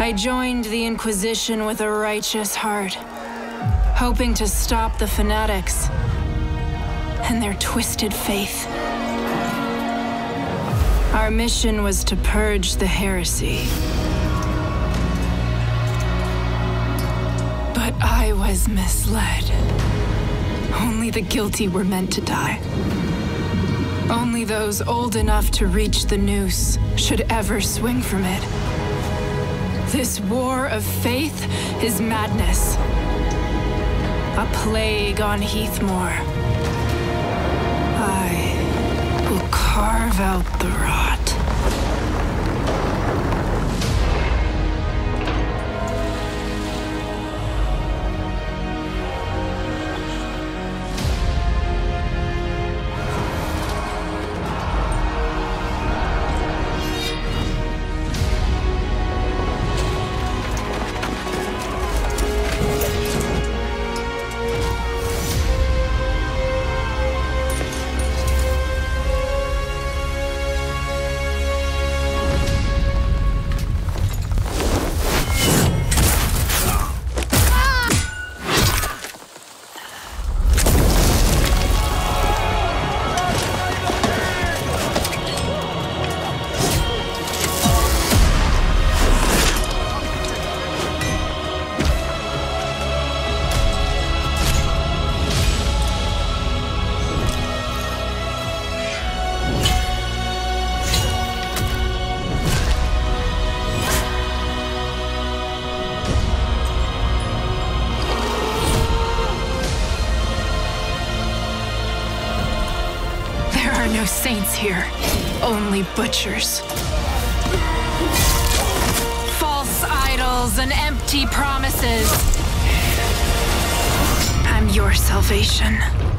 I joined the Inquisition with a righteous heart, hoping to stop the fanatics and their twisted faith. Our mission was to purge the heresy. But I was misled. Only the guilty were meant to die. Only those old enough to reach the noose should ever swing from it. This war of faith is madness. A plague on Heathmore. I will carve out the rot. No saints here, only butchers. False idols and empty promises. I'm your salvation.